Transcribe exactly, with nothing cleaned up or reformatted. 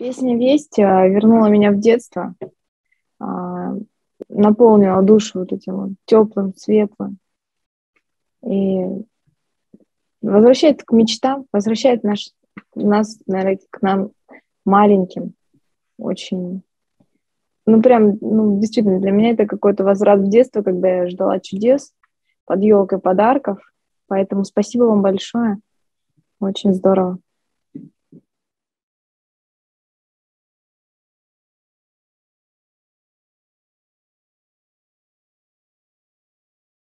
Песня "Весть" а, вернула меня в детство, а, наполнила душу вот этим вот тёплым, светлым и возвращает к мечтам, возвращает наш нас, наверно, к нам маленьким. Очень, ну, прям, ну, действительно, для меня это какой-то возврат в детство, когда я ждала чудес под ёлкой подарков. Поэтому спасибо вам большое. Очень здорово.